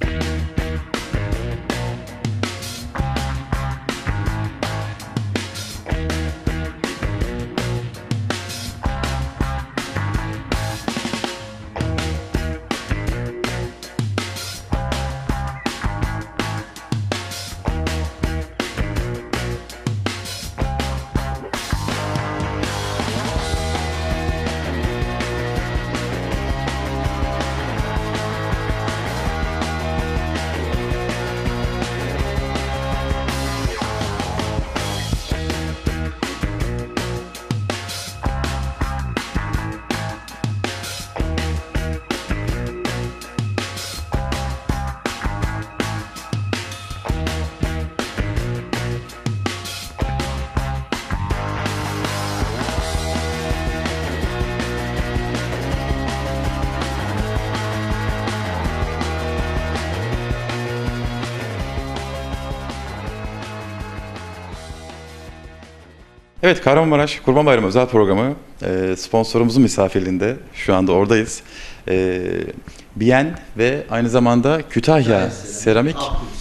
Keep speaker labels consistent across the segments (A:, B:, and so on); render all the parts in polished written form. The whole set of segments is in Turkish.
A: Evet, Kahramanmaraş Kurban Bayramı özel programı sponsorumuzun misafirliğinde şu anda oradayız. Biyen ve aynı zamanda Kütahya Seramik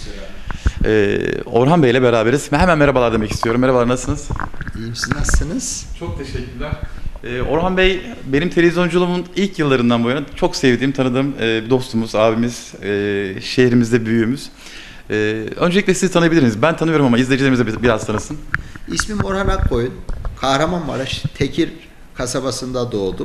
A: Orhan Bey ile beraberiz. Hemen merhabalar demek istiyorum. Merhabalar, nasılsınız?
B: İyiyim, siz nasılsınız?
A: Çok teşekkürler. Orhan Bey benim televizyonculuğumun ilk yıllarından bu yana çok sevdiğim, tanıdığım bir dostumuz, abimiz, şehrimizde büyüğümüz. Öncelikle sizi tanıyabilir miyiz? Ben tanıyorum ama izleyicilerimiz de biraz tanısın.
B: İsmim Orhan Akkoyun. Kahramanmaraş Tekir kasabasında doğdum.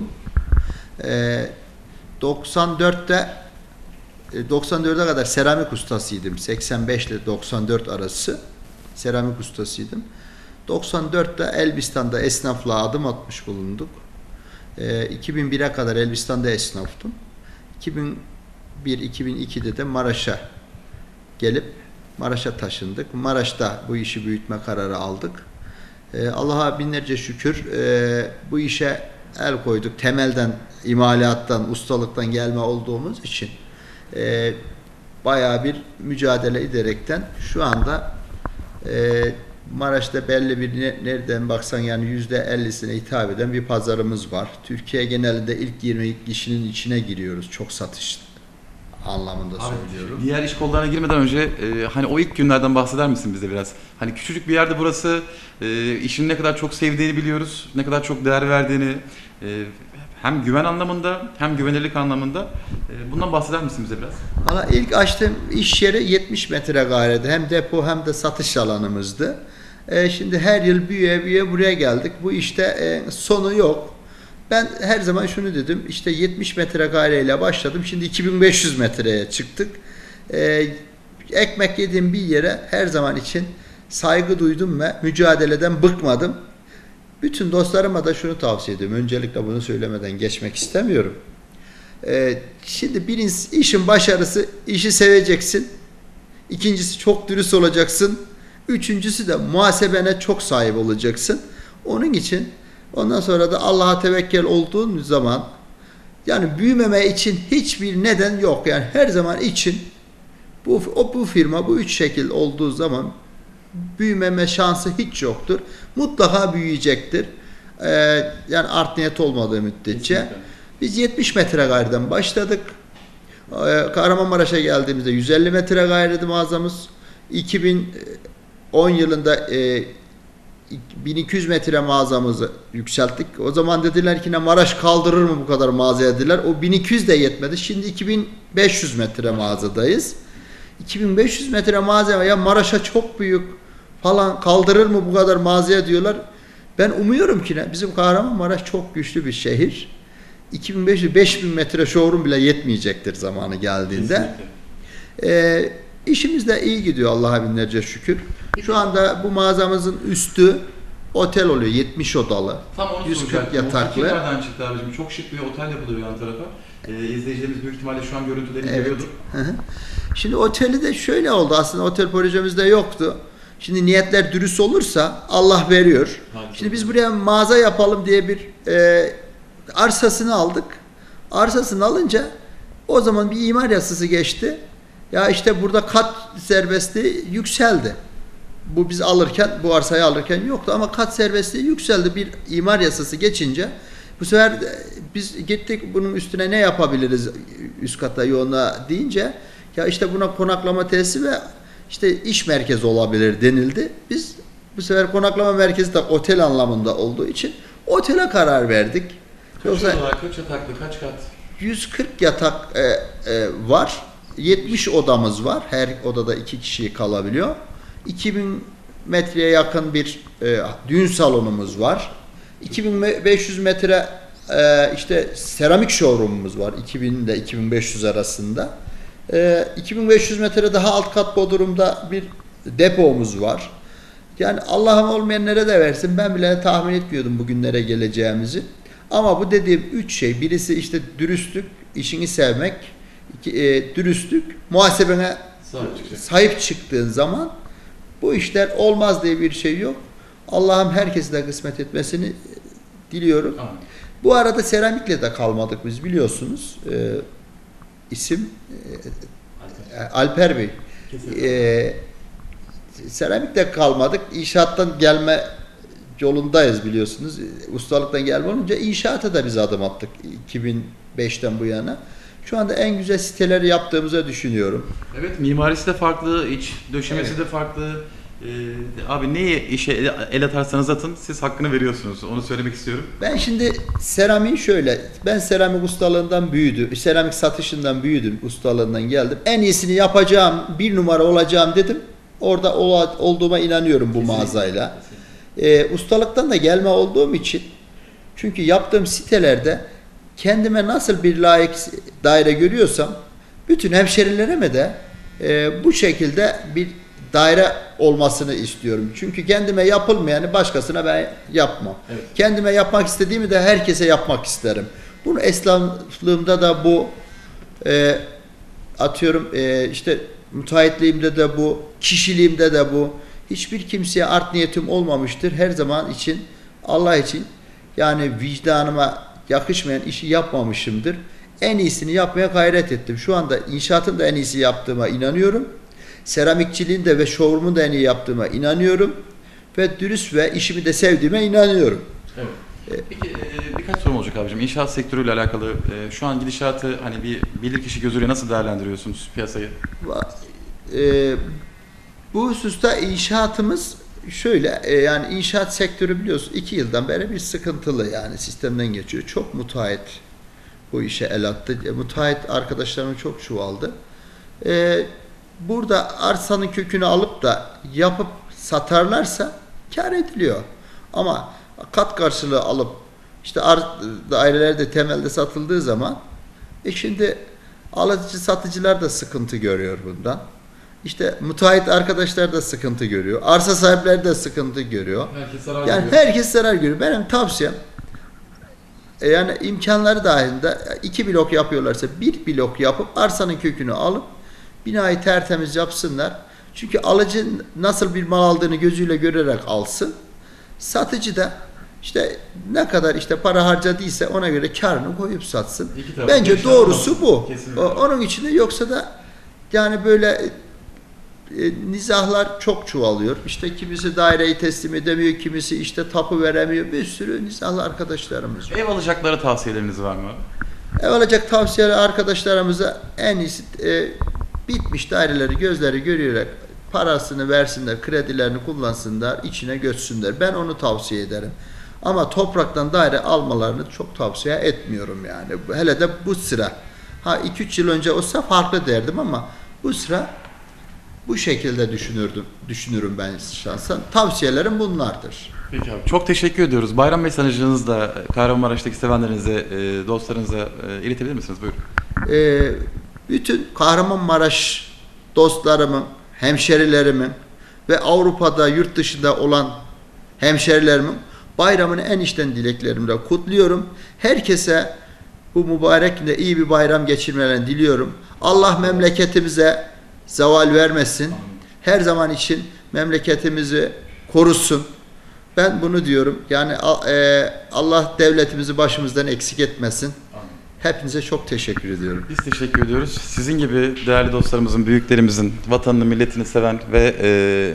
B: 94'e kadar seramik ustasıydım. 85 ile 94 arası seramik ustasıydım. 94'te Elbistan'da esnaflığa adım atmış bulunduk. 2001'e kadar Elbistan'da esnaftım. 2001-2002'de de Maraş'a gelip Maraş'a taşındık. Maraş'ta bu işi büyütme kararı aldık. Allah'a binlerce şükür bu işe el koyduk. Temelden, imalattan, ustalıktan gelme olduğumuz için bayağı bir mücadele ederekten şu anda Maraş'ta belli bir nereden baksan yani %50'sine hitap eden bir pazarımız var. Türkiye genelinde ilk 20 kişinin içine giriyoruz. Çok satış anlamında söylüyorum.
A: Diğer iş kollarına girmeden önce hani o ilk günlerden bahseder misin bize biraz? Hani küçücük bir yerde burası, işini ne kadar çok sevdiğini biliyoruz, ne kadar çok değer verdiğini, hem güven anlamında hem güvenirlik anlamında. Bundan bahseder misin bize biraz?
B: Valla ilk açtığım iş yeri 70 metrekareydi. Hem depo hem de satış alanımızdı. Şimdi her yıl büyüye büyüye buraya geldik. Bu işte sonu yok. Ben her zaman şunu dedim, işte 70 metrekareyle başladım, şimdi 2500 metreye çıktık. Ekmek yediğim bir yere her zaman için saygı duydum ve mücadeleden bıkmadım. Bütün dostlarıma da şunu tavsiye ediyorum, öncelikle bunu söylemeden geçmek istemiyorum. Şimdi birincisi işin başarısı, işi seveceksin. İkincisi çok dürüst olacaksın. Üçüncüsü de muhasebene çok sahip olacaksın. Onun için ondan sonra da Allah'a tevekkül olduğun zaman yani büyümeme için hiçbir neden yok. Yani her zaman için bu firma bu üç şekil olduğu zaman büyümeme şansı hiç yoktur. Mutlaka büyüyecektir. Yani art niyet olmadığı müddetçe.
A: Kesinlikle.
B: Biz 70 metrekareden başladık. Kahramanmaraş'a geldiğimizde 150 metrekareydi mağazamız. 2010 yılında 1200 metre mağazamızı yükselttik. O zaman dediler ki ne Maraş kaldırır mı bu kadar mağazaya dediler. O 1200 de yetmedi. Şimdi 2500 metre mağazadayız. 2500 metre mağaza ya Maraş'a çok büyük falan kaldırır mı bu kadar mağazaya diyorlar. Ben umuyorum ki ne bizim Kahramanmaraş çok güçlü bir şehir. 2500-5000 metre showroom bile yetmeyecektir zamanı geldiğinde. İşimiz de iyi gidiyor Allah'a binlerce şükür. Şu anda bu mağazamızın üstü otel oluyor. 70 odalı.
A: Tam onu
B: 140 yataklı.
A: Nereden çıktı abicim? Çok şık bir otel yapılıyor yan tarafa. İzleyicilerimiz büyük ihtimalle şu an görüntülerini görüyordur.
B: Şimdi oteli de şöyle oldu. Aslında otel projemizde yoktu. Şimdi niyetler dürüst olursa Allah veriyor. Şimdi biz buraya mağaza yapalım diye bir arsasını aldık. Arsasını alınca o zaman bir imar yasası geçti. Ya işte burada kat serbestliği yükseldi. Bu biz alırken, bu arsayı alırken yoktu ama kat serbestliği yükseldi. Bir imar yasası geçince bu sefer biz gittik bunun üstüne ne yapabiliriz üst kata yoğunluğa deyince Ya işte buna konaklama tesisi ve işte iş merkezi olabilir denildi. Biz bu sefer konaklama merkezi de otel anlamında olduğu için otele karar verdik. Yoksa
A: Kaç yataklı, kaç kat?
B: 140 yatak var. 70 odamız var. Her odada 2 kişi kalabiliyor. 2000 metreye yakın bir düğün salonumuz var. 2500 metre işte seramik showroom'umuz var. 2000 ile 2500 arasında. 2500 metre daha alt kat bodrumda bir depomuz var. Yani Allah'ım olmayanlara da versin. Ben bile tahmin etmiyordum bugünlere geleceğimizi. Ama bu dediğim 3 şey. Birisi işte dürüstlük, işini sevmek. Dürüstlük, muhasebene sahip çıktığın zaman bu işler olmaz diye bir şey yok. Allah'ım herkese de kısmet etmesini diliyorum.
A: Amin.
B: Bu arada seramikle de kalmadık biz, biliyorsunuz. İsim Alper Bey. Seramikle kalmadık. İnşaattan gelme yolundayız, biliyorsunuz. Ustalıktan gelme olunca inşaata da biz adım attık 2005'ten bu yana. Şu anda en güzel siteleri yaptığımızı düşünüyorum.
A: Evet, mimarisi de farklı, iç döşemesi de farklı. Abi neye işe el atarsanız atın, siz hakkını veriyorsunuz. Onu söylemek istiyorum.
B: Ben şimdi seramiği şöyle, ben seramik ustalığından büyüdüm, seramik satışından büyüdüm, ustalığından geldim. En iyisini yapacağım, bir numara olacağım dedim. Orada olduğuma inanıyorum bu mağazayla. Ustalıktan da gelme olduğum için, çünkü yaptığım sitelerde kendime nasıl bir layık daire görüyorsam, bütün hemşerilerime de bu şekilde bir daire olmasını istiyorum. Çünkü kendime yapılmayanı başkasına ben yapmam. Evet. Kendime yapmak istediğimi de herkese yapmak isterim. Bunu esnaflığımda da bu, atıyorum işte müteahhitliğimde de bu, kişiliğimde de bu. Hiçbir kimseye art niyetim olmamıştır. Her zaman için, Allah için, yani vicdanıma yakışmayan işi yapmamışımdır. En iyisini yapmaya gayret ettim. Şu anda inşaatın da en iyisi yaptığıma inanıyorum. Seramikçiliğin de ve showroom'un da en iyi yaptığıma inanıyorum. Ve dürüst ve işimi de sevdiğime inanıyorum.
A: Evet. Peki birkaç sorum olacak abicim. İnşaat sektörüyle alakalı şu an gidişatı hani bir bilirkişi gözüyle nasıl değerlendiriyorsunuz piyasayı?
B: Bu hususta inşaatımız şöyle, yani inşaat sektörü biliyorsun 2 yıldan beri bir sıkıntılı, yani sistemden geçiyor. Çok müteahhit bu işe el attı. Müteahhit arkadaşlarım çok çoğaldı. Burada arsanın kökünü alıp da yapıp satarlarsa kar ediliyor. Ama kat karşılığı alıp işte dairelerde temelde satıldığı zaman şimdi alıcı satıcılar da sıkıntı görüyor bundan. İşte müteahhit arkadaşlar da sıkıntı görüyor. Arsa sahipleri de sıkıntı görüyor. Herkes zarar görüyor. Benim tavsiyem, yani imkanları dahilinde 2 blok yapıyorlarsa 1 blok yapıp arsanın kökünü alıp binayı tertemiz yapsınlar. Çünkü alıcı nasıl bir mal aldığını gözüyle görerek alsın. Satıcı da işte ne kadar işte para harcadıysa ona göre karını koyup satsın. Bence doğrusu bu. Onun için de, yoksa da yani böyle nizahlar çok çoğalıyor. İşte kimisi daireyi teslim edemiyor, kimisi işte tapu veremiyor. Bir sürü nizahlı arkadaşlarımız var.
A: Ev alacaklara tavsiyeleriniz var mı?
B: Ev alacak tavsiyeler arkadaşlarımıza en iyisi bitmiş daireleri gözleri görerek parasını versinler, kredilerini kullansınlar, içine göçsünler. Ben onu tavsiye ederim. Ama topraktan daire almalarını çok tavsiye etmiyorum yani. Hele de bu sıra. 2-3 yıl önce olsa farklı derdim ama bu sıra bu şekilde düşünürüm ben şahsen. Tavsiyelerim bunlardır.
A: Peki abi. Çok teşekkür ediyoruz. Bayram mesajınızı da Kahramanmaraş'taki sevenlerinize, dostlarınıza iletebilir misiniz? Buyurun.
B: Bütün Kahramanmaraş dostlarımın, hemşerilerimin ve Avrupa'da, yurt dışında olan hemşerilerimin bayramını en içten dileklerimle kutluyorum. Herkese bu mübarek günde iyi bir bayram geçirmelerini diliyorum. Allah memleketimize zeval vermesin. Her zaman için memleketimizi korusun. Ben bunu diyorum. Yani Allah devletimizi başımızdan eksik etmesin. Hepinize çok teşekkür ediyorum.
A: Biz teşekkür ediyoruz. Sizin gibi değerli dostlarımızın, büyüklerimizin, vatanını, milletini seven ve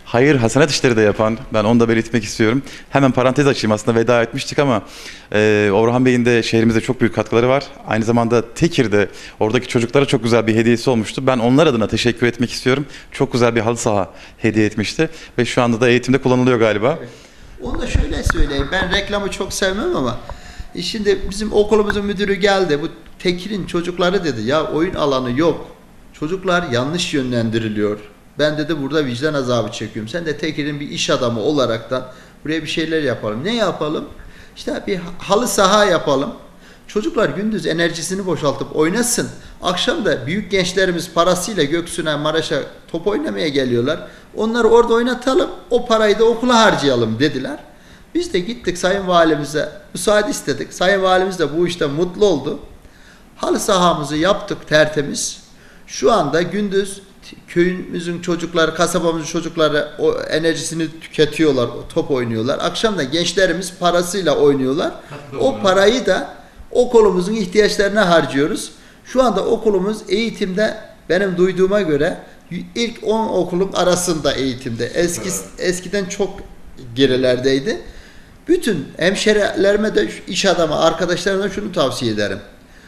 A: hayır hasenat işleri de yapan, ben onu da belirtmek istiyorum. Hemen parantez açayım, aslında veda etmiştik ama Orhan Bey'in de şehrimize çok büyük katkıları var. Aynı zamanda Tekir'de oradaki çocuklara çok güzel bir hediyesi olmuştu. Ben onlar adına teşekkür etmek istiyorum. Çok güzel bir halı saha hediye etmişti ve şu anda da eğitimde kullanılıyor galiba.
B: Evet. Onu da şöyle söyleyeyim. Ben reklamı çok sevmem ama şimdi bizim okulumuzun müdürü geldi. Bu Tekir'in çocukları dedi ya oyun alanı yok. Çocuklar yanlış yönlendiriliyor. Ben dedi burada vicdan azabı çekiyorum. Sen de Tekir'in bir iş adamı olaraktan buraya bir şeyler yapalım. Ne yapalım? İşte bir halı saha yapalım. Çocuklar gündüz enerjisini boşaltıp oynasın. Akşam da büyük gençlerimiz parasıyla Göksu'na, Maraş'a top oynamaya geliyorlar. Onları orada oynatalım, o parayı da okula harcayalım dediler. Biz de gittik Sayın Valimize müsaade istedik. Sayın Valimiz de bu işte mutlu oldu. Halı sahamızı yaptık tertemiz. Şu anda gündüz köyümüzün çocukları, kasabamızın çocukları o enerjisini tüketiyorlar, top oynuyorlar. Akşam da gençlerimiz parasıyla oynuyorlar. O parayı da okulumuzun ihtiyaçlarına harcıyoruz. Şu anda okulumuz eğitimde benim duyduğuma göre ilk 10 okulun arasında eğitimde. Eskiden çok gerilerdeydi. Bütün hemşerilerime de iş adamı arkadaşlarıma şunu tavsiye ederim.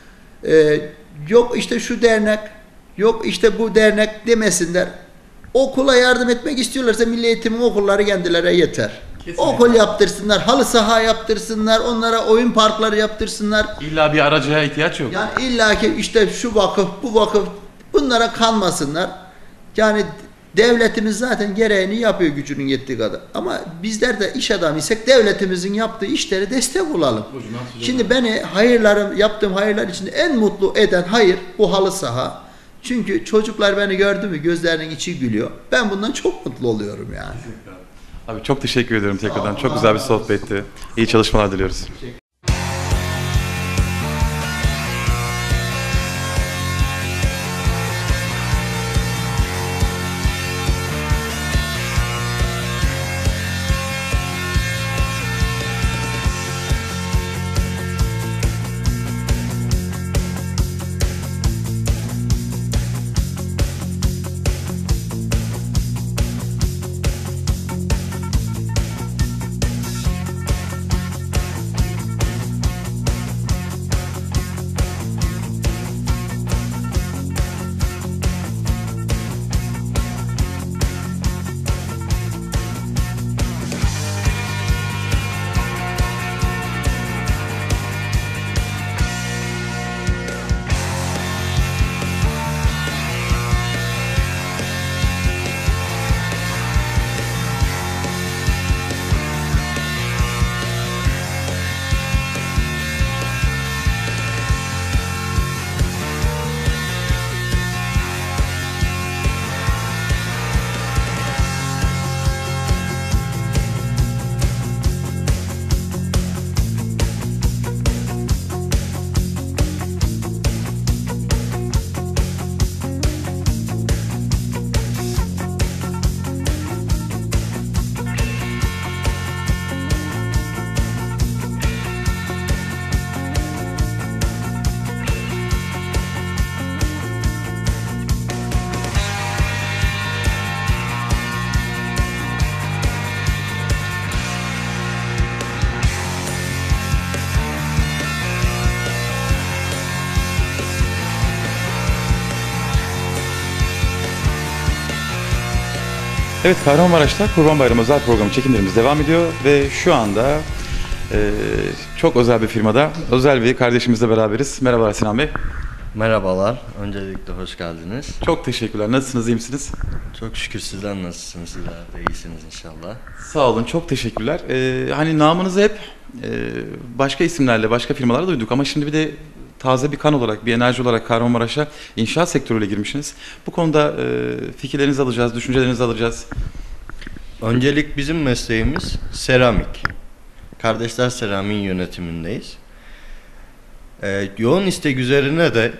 B: Yok işte şu dernek, yok işte bu dernek demesinler. Okula yardım etmek istiyorlarsa Milli Eğitim'in okulları kendilerine yeter. Kesinlikle. Okul yaptırsınlar, halı saha yaptırsınlar, onlara oyun parkları yaptırsınlar.
A: İlla bir aracıya ihtiyaç yok.
B: Yani illaki işte şu vakıf, bu vakıf bunlara kanmasınlar. Yani devletimiz zaten gereğini yapıyor gücünün yettiği kadar. Ama bizler de iş adamı isek devletimizin yaptığı işlere destek olalım. Şimdi beni yaptığım hayırlar içinde en mutlu eden hayır bu halı saha. Çünkü çocuklar beni gördü mü gözlerinin içi gülüyor. Ben bundan çok mutlu oluyorum yani.
A: Abi çok teşekkür ediyorum tekrardan. Çok güzel bir sohbetti. İyi çalışmalar diliyoruz. Evet, Kahramanmaraş'ta Kurban Bayramı özel programı çekimlerimiz devam ediyor ve şu anda çok özel bir firmada özel bir kardeşimizle beraberiz. Merhabalar Sinan Bey.
C: Merhabalar. Öncelikle hoş geldiniz.
A: Çok teşekkürler. Nasılsınız, iyi misiniz?
C: Çok şükür, sizler nasılsınız? Sizler de iyisiniz inşallah.
A: Sağ olun, çok teşekkürler. Hani namınızı hep başka isimlerle, başka firmalarla duyduk ama şimdi bir de taze bir kan olarak, bir enerji olarak Kahramanmaraş'a inşaat sektörüyle girmişsiniz. Bu konuda fikirlerinizi alacağız, düşüncelerinizi alacağız.
C: Öncelik bizim mesleğimiz seramik. Kardeşler Seramik'in yönetimindeyiz. Yoğun istek üzerine de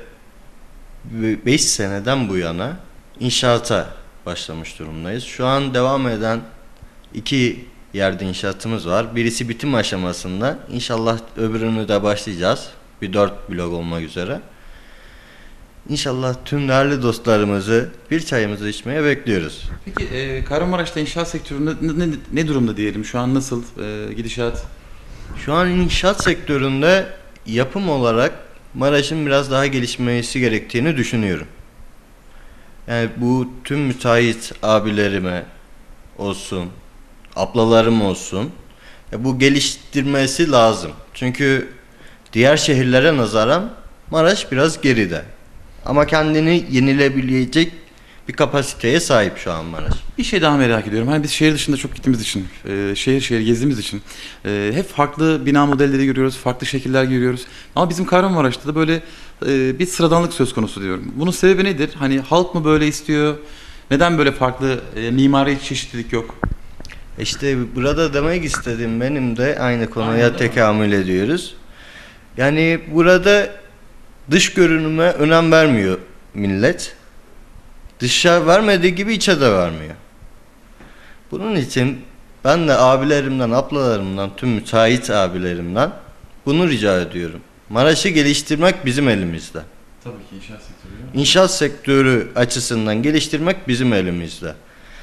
C: 5 seneden bu yana inşaata başlamış durumdayız. Şu an devam eden 2 yerde inşaatımız var. Birisi bitim aşamasında. İnşallah öbürünü de başlayacağız. Bir 4 blok olmak üzere. İnşallah tüm değerli dostlarımızı bir çayımızı içmeye bekliyoruz.
A: Peki Kahramanmaraş'ta inşaat sektörü ne durumda diyelim? Şu an nasıl gidişat?
C: Şu an inşaat sektöründe yapım olarak Maraş'ın biraz daha gelişmesi gerektiğini düşünüyorum. Yani bu tüm müteahhit abilerime olsun, ablalarım olsun, bu geliştirmesi lazım. Çünkü diğer şehirlere nazaran Maraş biraz geride. Ama kendini yenilebilecek bir kapasiteye sahip şu an Maraş.
A: Bir şey daha merak ediyorum. Hani biz şehir dışında çok gittiğimiz için, şehir şehir gezdiğimiz için hep farklı bina modelleri görüyoruz, farklı şekiller görüyoruz. Ama bizim Kahramanmaraş'ta da böyle bir sıradanlık söz konusu diyorum. Bunun sebebi nedir? Hani halk mı böyle istiyor? Neden böyle farklı mimari çeşitlilik yok?
C: İşte burada demek istediğim benim de aynı konuya
A: Aynen,
C: tekamül ediyoruz. Yani burada dış görünüme önem vermiyor millet. Dışa vermediği gibi içe de vermiyor. Bunun için ben de abilerimden, ablalarımdan, tüm müteahhit abilerimden bunu rica ediyorum. Maraş'ı geliştirmek bizim elimizde.
A: Tabii ki inşaat sektörü.
C: İnşaat sektörü açısından geliştirmek bizim elimizde.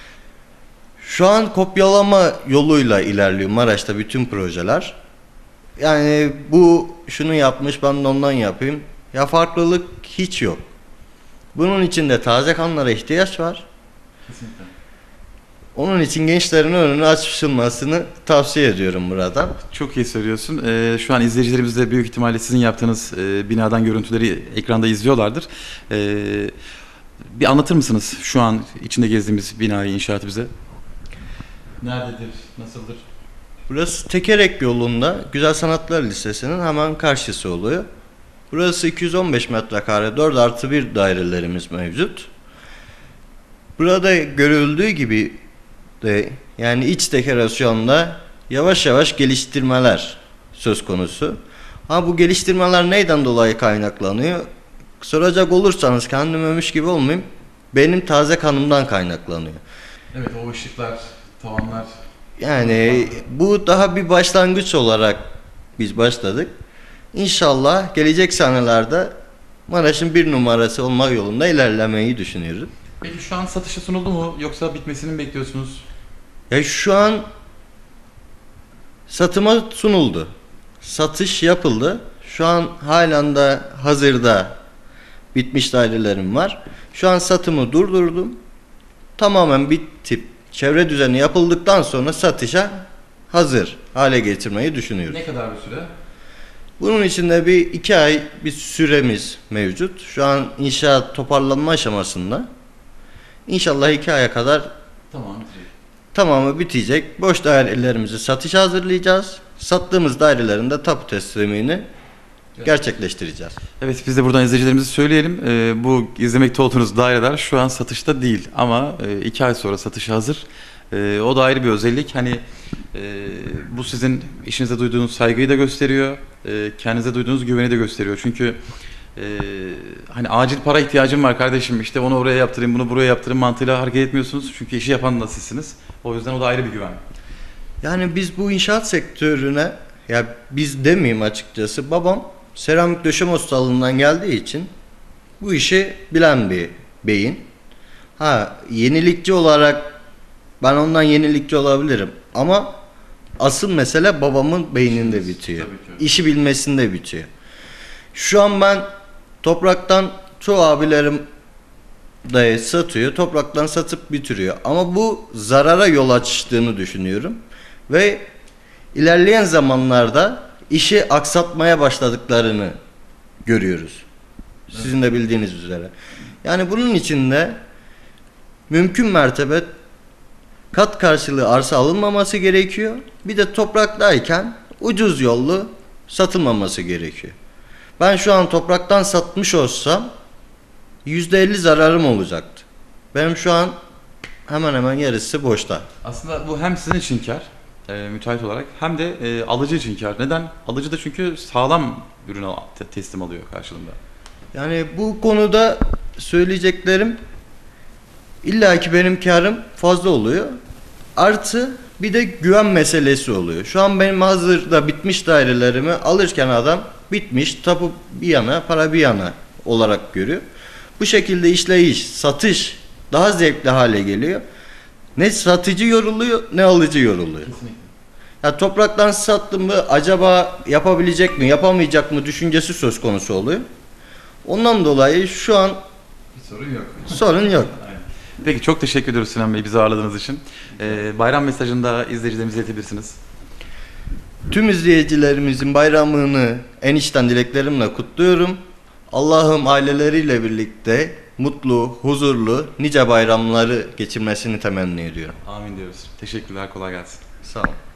C: Şu an kopyalama yoluyla ilerliyor Maraş'ta bütün projeler. Yani bu şunu yapmış, ben de ondan yapayım. Ya farklılık hiç yok. Bunun için de taze kanlara ihtiyaç var.
A: Kesinlikle.
C: Onun için gençlerin önünü açılmasını tavsiye ediyorum buradan.
A: Çok iyi söylüyorsun. Şu an izleyicilerimiz de büyük ihtimalle sizin yaptığınız binadan görüntüleri ekranda izliyorlardır. Bir anlatır mısınız şu an içinde gezdiğimiz binayı, inşaatı bize? Nerededir, nasıldır?
C: Burası Tekerek yolunda Güzel Sanatlar Lisesi'nin hemen karşısı oluyor. Burası 215 metrekare 4+1 dairelerimiz mevcut. Burada görüldüğü gibi de yani iç dekorasyonda yavaş yavaş geliştirmeler söz konusu. Ha bu geliştirmeler neyden dolayı kaynaklanıyor? Soracak olursanız kendim övmüş gibi olmayayım. Benim taze kanımdan kaynaklanıyor.
A: Evet, o ışıklar, tavanlar.
C: Yani bu daha bir başlangıç olarak biz başladık. İnşallah gelecek senelerde Maraş'ın bir numarası olmak yolunda ilerlemeyi düşünüyoruz.
A: Peki şu an satışa sunuldu mu yoksa bitmesini mi bekliyorsunuz?
C: Ya şu an satıma sunuldu. Satış yapıldı. Şu an halen de hazırda bitmiş dairelerim var. Şu an satımı durdurdum. Tamamen bitip çevre düzeni yapıldıktan sonra satışa hazır hale getirmeyi düşünüyoruz.
A: Ne kadar bir süre?
C: Bunun için de bir 2 ay bir süremiz mevcut. Şu an inşaat toparlanma aşamasında. İnşallah 2 aya kadar
A: Tamam, bitecek.
C: tamamı bitecek. Boş dairelerimizi satışa hazırlayacağız. Sattığımız dairelerin de tapu teslimini gerçekleştireceğiz.
A: Evet, biz de buradan izleyicilerimize söyleyelim. Bu izlemekte olduğunuz daireler şu an satışta değil ama 2 ay sonra satışa hazır. O da ayrı bir özellik. Hani bu sizin işinize duyduğunuz saygıyı da gösteriyor. Kendinize duyduğunuz güveni de gösteriyor. Çünkü hani acil para ihtiyacım var kardeşim, işte onu oraya yaptırayım, bunu buraya yaptırayım mantığıyla hareket etmiyorsunuz. Çünkü işi yapan da sizsiniz. O yüzden o da ayrı bir güven.
C: Yani biz bu inşaat sektörüne, ya biz demeyeyim açıkçası, babam seramik döşeme ustalığından geldiği için bu işi bilen bir beyin. Ha, yenilikçi olarak ben ondan yenilikçi olabilirim ama asıl mesele babamın beyninde bitiyor.
A: Tabii ki.
C: İşi bilmesinde bitiyor. Şu an ben topraktan, çoğu abilerim de satıyor, topraktan satıp bitiriyor. Ama bu zarara yol açtığını düşünüyorum. Ve ilerleyen zamanlarda işi aksatmaya başladıklarını görüyoruz. Sizin de bildiğiniz üzere. Yani bunun için de mümkün mertebe kat karşılığı arsa alınmaması gerekiyor. Bir de topraktayken ucuz yollu satılmaması gerekiyor. Ben şu an topraktan satmış olsam %50 zararım olacaktı. Benim şu an hemen hemen yarısı boşta.
A: Aslında bu hem sizin için kar, müteahhit olarak, hem de alıcı için kar. Neden? Alıcı da çünkü sağlam ürün teslim alıyor karşılığında.
C: Yani bu konuda söyleyeceklerim, illa ki benim karım fazla oluyor. Artı bir de güven meselesi oluyor. Şu an benim hazırda bitmiş dairelerimi alırken adam bitmiş, tapu bir yana, para bir yana olarak görüyor. Bu şekilde işleyiş, satış daha zevkli hale geliyor. Ne satıcı yoruluyor ne alıcı yoruluyor.
A: Kesinlikle.
C: Ya topraktan sattım mı acaba yapabilecek mi yapamayacak mı düşüncesi söz konusu oluyor. Ondan dolayı şu an
A: Bir sorun yok.
C: sorun yok.
A: Aynen. Peki çok teşekkür ediyoruz Sinan Bey bizi ağırladığınız için. Bayram mesajını da izleyicilerimize iletebilirsiniz.
C: Tüm izleyicilerimizin bayramını en içten dileklerimle kutluyorum. Allah'ım aileleriyle birlikte mutlu, huzurlu, nice bayramları geçirmesini temenni ediyorum.
A: Amin diyoruz. Teşekkürler, kolay gelsin.
C: Sağ olun.